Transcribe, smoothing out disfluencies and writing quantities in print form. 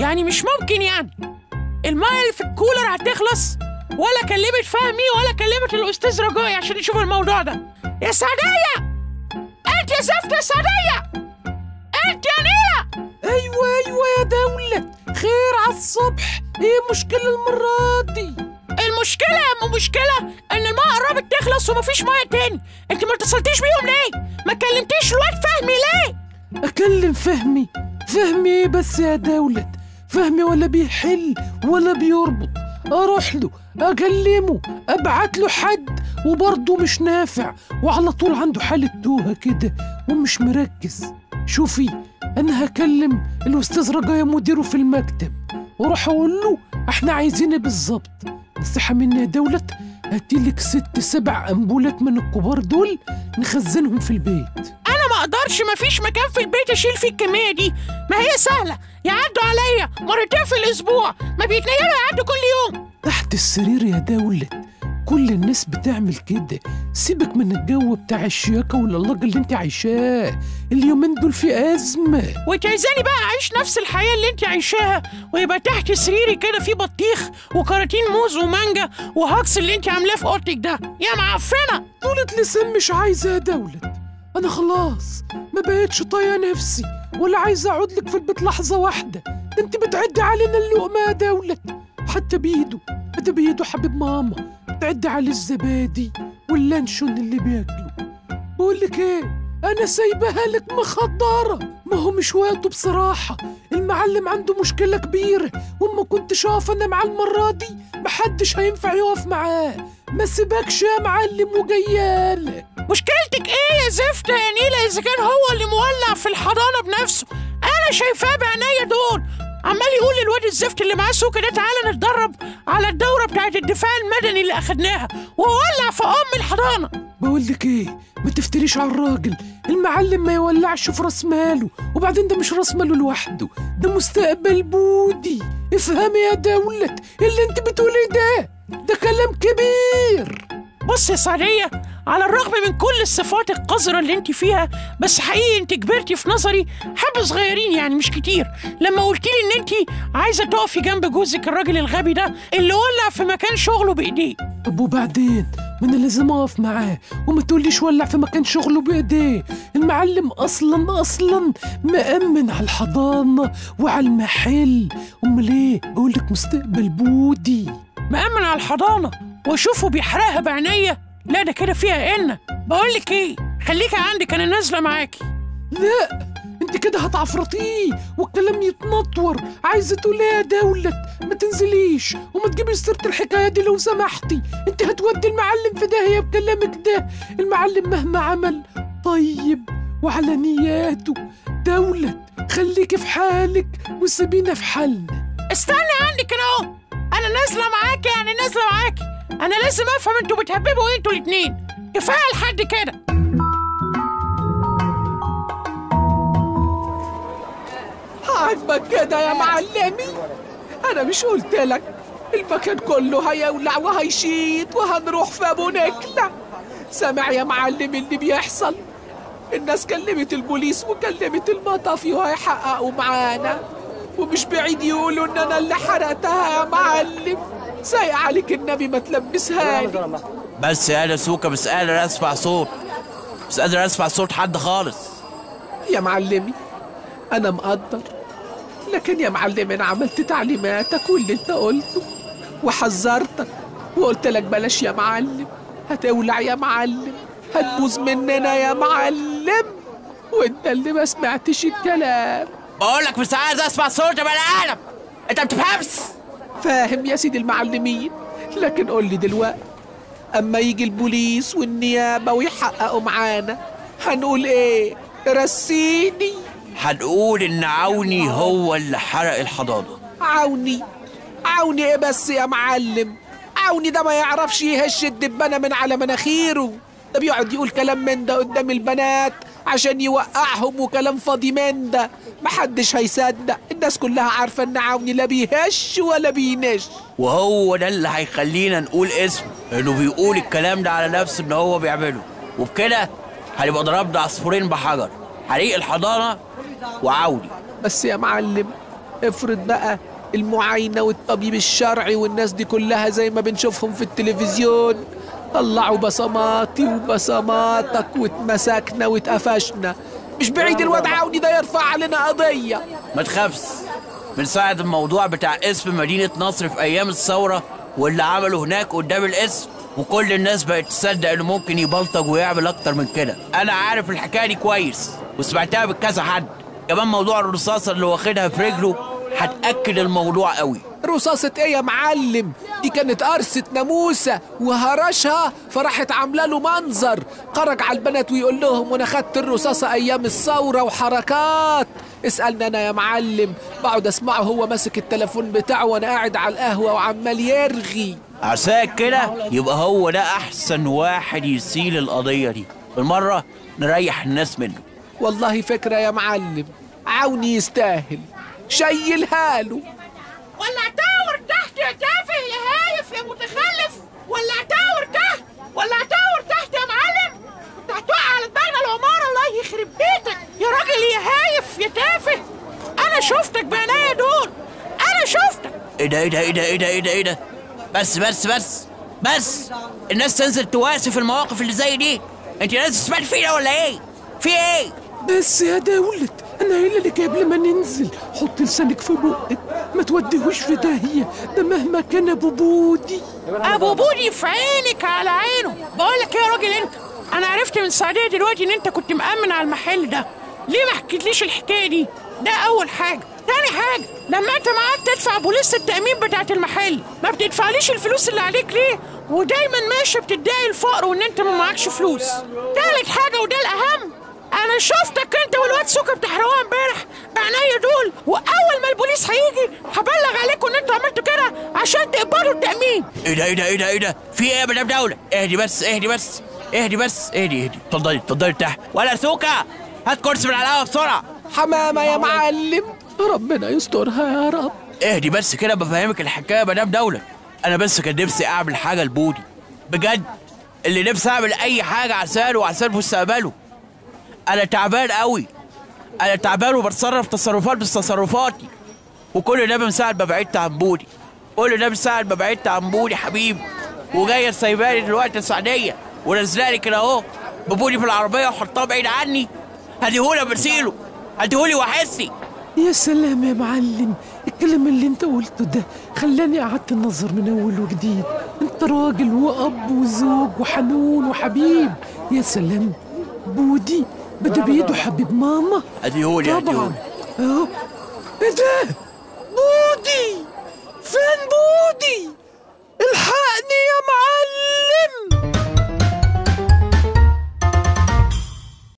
يعني مش ممكن يعني المايه اللي في الكولر هتخلص ولا كلمت فهمي ولا كلمت الاستاذ رجائي عشان يشوف الموضوع ده؟ يا سعديه، انت يا زفت يا سعديه، انت يا نيله. ايوه يا دولة، خير على الصبح. ايه المشكلة المرة دي؟ المشكلة يا مشكلة ان الماء قربت تخلص ومفيش ميه تاني. انت ما اتصلتيش بيهم ليه؟ ما كلمتيش الواد فهمي ليه؟ اكلم فهمي ايه بس يا دولة؟ فهمي ولا بيحل ولا بيربط. اروح له اكلمه ابعت له حد وبرضه مش نافع، وعلى طول عنده حالة توهة كده ومش مركز. شوفي، انا هكلم الاستاذ رجايا مديره في المكتب واروح اقول له احنا عايزين ايه بالظبط. نصيحة مني يا دولة، هاتيلك 6 7 أنبولات من الكبار دول نخزنهم في البيت. انا ما اقدرش، مفيش مكان في البيت اشيل فيه الكمية دي. ما هي سهلة، يعدوا عليا مرتين في الاسبوع، ما بيتنيلوا يعدوا كل يوم تحت السرير يا دولة. كل الناس بتعمل كده. سيبك من الجو بتاع الشياكة واللاج اللي انت عايشاه اليومين دول، في أزمة. وانت عايزاني بقى اعيش نفس الحياة اللي انت عايشاها ويبقى تحت سريري كده في بطيخ وكراتين موز ومانجا وهاكس اللي انت عاملاه في اوضتك ده؟ يا معفنة. طولة لسان مش عايزة يا دولة. أنا خلاص ما بقتش طايقة نفسي ولا عايزة أقعد لك في البيت لحظة واحدة. ده انت بتعدي علينا اللقمة يا دولة. حتى بيدو حبيب ماما بتعدي على الزبادي واللانشون اللي بياكله. بقولك ايه، انا سايبها لك مخدرة. ما هو مش وقته بصراحة. المعلم عنده مشكلة كبيرة، وما كنتش اقف انا مع المرة دي محدش هينفع يقف معاه. ما سيبكش يا معلم وجيالك. مشكلتك ايه يا زفتة يا نيلة اذا كان هو اللي مولع في الحضانة بنفسه؟ انا شايفاه بعينيا دول عمال يقول للواد الزفت اللي معاه سوكا ده تعالى نتدرب على الدورة بتاعت الدفاع المدني اللي اخدناها، وولع في الحضانة. بقولك ايه، ما تفتريش على الراجل. المعلم ما يولعش في راس ماله، وبعدين ده مش راس ماله لوحده، ده مستقبل بودي. افهمي يا دولة اللي انت بتقوليه ده كلام كبير. بص يا سعدية، على الرغم من كل الصفات القذرة اللي انت فيها، بس حقيقي انت كبرتي في نظري حبة صغيرين يعني مش كتير لما قلتيلي ان انت عايزة تقفي جنب جوزك الراجل الغبي ده اللي ولع في مكان شغله بايديه. طب وبعدين؟ ما انا لازم اقف معاه، وما تقوليش ولع في مكان شغله بايديه. المعلم اصلا مأمن على الحضانة وعلى المحل. امال ايه؟ بقولك مستقبل بودي. مأمن على الحضانة واشوفه بيحرقها بعينيا؟ لا ده كده فيها إن. بقولك ايه، خليكي عندك، انا نازلة معاكي. لا انت كده هتعفرطيه والكلام يتنطور. عايزه تقول ايه يا دولة؟ ما تنزليش وما تجيبيش سيره الحكايه دي لو سمحتي. انت هتودي المعلم في داهيه بكلامك ده. المعلم مهما عمل طيب وعلى نياته. دولة خليكي في حالك وسيبينا في حالنا. استني عندك انا اهو، انا نازله معاكي، يعني نازله معاكي. انا لازم افهم انتوا بتهببوا ايه انتوا الاتنين. كفايه لحد كده. عاجبك كده يا معلمي؟ انا مش قلتلك المكان كله هيولع وهيشيط وهنروح في ابو نكلة؟ سامع يا معلم اللي بيحصل؟ الناس كلمت البوليس وكلمت المطافي وهيحققوا معانا، ومش بعيد يقولوا ان انا اللي حرقتها يا معلم. سايق عليك النبي ما تلبسها لي. بس يا سوكا مش قادر اسمع صوت حد خالص يا معلمي. انا مقدر، لكن يا معلم انا عملت تعليماتك واللي انت قلته وحذرتك وقلت لك بلاش يا معلم، هتولع يا معلم، هتبوظ مننا يا معلم، وانت اللي ما سمعتش الكلام. بقولك مش عايز اسمع صوت يا بني ادم، انت بتفهمش. فاهم يا سيدي المعلمين، لكن قول لي دلوقتي اما يجي البوليس والنيابه ويحققوا معانا هنقول ايه؟ رسيني. هنقول ان عوني هو اللي حرق الحضانه. عوني ايه بس يا معلم؟ عوني ده ما يعرفش يهش الدبانه من على مناخيره، ده بيقعد يقول كلام من ده قدام البنات عشان يوقعهم، وكلام فاضي من ده محدش هيصدق. الناس كلها عارفه ان عوني لا بيهش ولا بينش، وهو ده اللي هيخلينا نقول اسمه، انه بيقول الكلام ده على نفسه ان هو بيعمله، وبكده هنبقى ضربنا عصفورين بحجر، حريق الحضانه وعوني. بس يا معلم افرض بقى المعاينة والطبيب الشرعي والناس دي كلها زي ما بنشوفهم في التلفزيون طلعوا بصماتي وبصماتك واتمسكنا واتقفشنا، مش بعيد الواد عوني ده يرفع علينا قضية. ما تخافش، من ساعة الموضوع بتاع اسم مدينة نصر في أيام الثورة واللي عمله هناك قدام الاسم، وكل الناس بقت تصدق إنه ممكن يبلطج ويعمل أكتر من كده. أنا عارف الحكاية دي كويس وسمعتها بكذا حد، كمان موضوع الرصاصة اللي واخدها في رجله هتأكد الموضوع قوي. رصاصة ايه يا معلم؟ دي كانت قرصة ناموسة وهرشها فراحت عامله له منظر، خرج على البنات ويقول لهم وانا خدت الرصاصة ايام الثورة وحركات. اسألني انا يا معلم، بقعد اسمعه هو ماسك التليفون بتاعه وانا قاعد على القهوة وعمال يرغي. عساك كده يبقى هو ده احسن واحد يسيل القضية دي، بالمرة نريح الناس منه. والله فكرة يا معلم، عوني يستاهل، شيلها له. ولا تاور تحت يا تافه يا هايف يا متخلف، ولا تاور تحت، ولا تاور تحت يا معلم، كنت هتوقع على دماغنا العمارة الله يخرب بيتك يا راجل يا هايف يا تافه. أنا شفتك بعناية دول، أنا شفتك. ايه ده ايه ده ايه ده ايه ده ايه ده ايه ده؟ بس الناس تنزل تواسي في المواقف اللي زي دي. انت لازم تسمعي فينا ولا ايه؟ في ايه؟ بس يا دولت انا قايله لك قبل ما ننزل حط لسانك في بقك، ما توديهوش في داهيه، ده مهما كان ابو بودي. ابو بودي في عينك على عينه. بقول لك ايه يا راجل انت، انا عرفت من سعديه دلوقتي ان انت كنت مأمن على المحل ده، ليه ما حكيتليش الحكايه دي؟ ده اول حاجه. تاني حاجه، لما انت معاك تدفع بوليس التأمين بتاعت المحل ما بتدفعليش الفلوس اللي عليك ليه؟ ودايما ماشي بتدعي الفقر وان انت ما معكش فلوس. تالت حاجه وده الاهم، انا شفتك انت والواد سوكا بتحرقوها امبارح بعناية دول، واول ما البوليس هيجي هبلغ عليكم ان انتوا عملتوا كده عشان تقبضوا التأمين. ايه ده في ايه يا مدام دولة؟ اهدي بس. اتفضلي تحت. ولا سوكا هات كرسي من على القهوة بسرعة. حمامة يا معلم، ربنا يسترها يا رب. اهدي بس كده بفهمك الحكاية يا مدام دولة. انا بس كان نفسي اعمل حاجة لبودي بجد، اللي نفسي اعمل اي حاجة عشانه وعشان مستقبله. انا تعبان قوي، انا تعبان وبتصرف تصرفات مش تصرفاتي، وكل ده من ساعة ما بعدت عن بودي، حبيبي. وجاية سايباني دلوقتي السعودية ونزلاني كده اهو ببودي في العربية وحطها بعيد عني. هديهولي برسيله، هديهولي واحسي. يا سلام يا معلم، الكلام اللي انت قلته ده خلاني قعدت النظر من اول وجديد. انت راجل واب وزوج وحنون وحبيب. يا سلام، بودي بدا بيده حبيب ماما. هديهولي طبعا اهو. ايه ده؟ بودي فين بودي؟